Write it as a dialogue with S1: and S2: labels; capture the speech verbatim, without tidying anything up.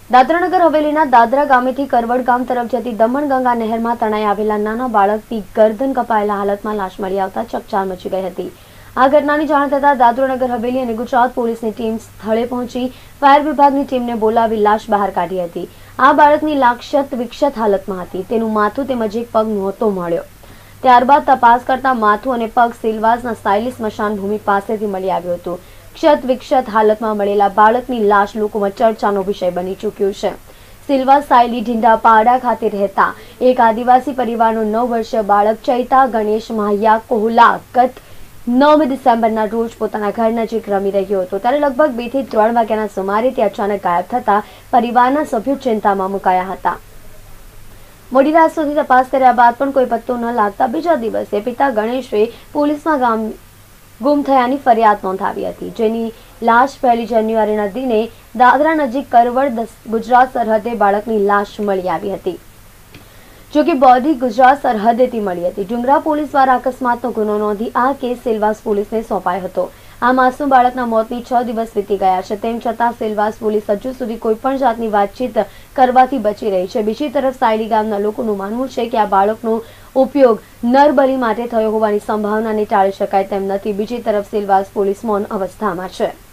S1: દાદરાનગર હવેલીના દાદરા ગામેથી કરવડ ગામ તરફ જતી દમણગંગા નહેરમાં તણાઈ આવેલા નાના બાળકની ગરદન કપાયેલા હાલતમાં લાશ મળી આવતા ચકચાર મચી ગઈ હતી। આ ઘટનાની જાણ થતાં દાદરાનગર હવેલી અને ગુજરાત પોલીસની ટીમ સ્થળે પહોંચી ફાયર વિભાગની ટીમને બોલાવી લાશ બહાર કાઢી હતી। આ બાળકની લાશ ક્ષત વિક્ષત હાલતમાં હતી। તેનું માથું તેમજ એક પગ નહોતો મળ્યો। ત્યારબાદ તપાસ કરતા માથું અને પગ સિલવાસના સ્ટાઇલિશ સ્મશાન ભૂમિ પાસેથી મળી આવ્યું હતું। ક્ષત વિક્ષત હાલતમાં મળેલા બાળકની લાશ લોકોમાં ચર્ચાનો વિષય બની ચૂક્યું છે। સિલવાસ સાયલી ઢીંડા પાડા ખાતે રહેતા એક આદિવાસી પરિવારનું નવ વર્ષીય બાળક ચૈતા ગણેશ માહિયા કોહલા ગત નવ ડિસેમ્બરના રોજ પોતાના ઘર નજીક રમી રહ્યો હતો ત્યારે લગભગ બે થી ત્રણ વાગ્યાના સુમારે તે અચાનક ગાયબ થતા પરિવારના સભ્યો ચિંતામાં મુકાયા હતા। મોડી રાત સુધી તપાસ કર્યા બાદ પણ કોઈ પત્તો ન લાગતા બીજા દિવસે પિતા ગણેશે પોલીસમાં ગામ ગુમ થયાની ફરિયાદ નોંધાવી હતી, જેની લાશ પહેલી જાન્યુઆરીના દિને દાદરા નજીક કરવડ ગુજરાત સરહદે બાળકની લાશ મળી આવી હતી, જો કે બોડી ગુજરાત સરહદેથી મળી હતી। ડુંગરા પોલીસ દ્વારા અકસ્માતનો ગુનો નોંધી આ કેસ સિલવાસ પોલીસને સોંપાયો હતો। આ માસૂમ બાળકના મોતની છ દિવસ વીતી ગયા છે, તેમ છતાં સિલવાસ પોલીસ હજુ સુધી કોઈ પણ જાતની વાતચીત કરવાથી બચી રહી છે। બીજી તરફ સાયલી ગામના લોકોનું માનવું છે કે આ બાળકનો ઉપયોગ નરબલી માટે થયો હોવાની સંભાવનાને ટાળી શકાય તેમ નથી। બીજી તરફ સિલવાસ પોલીસ મૌન અવસ્થામાં છે।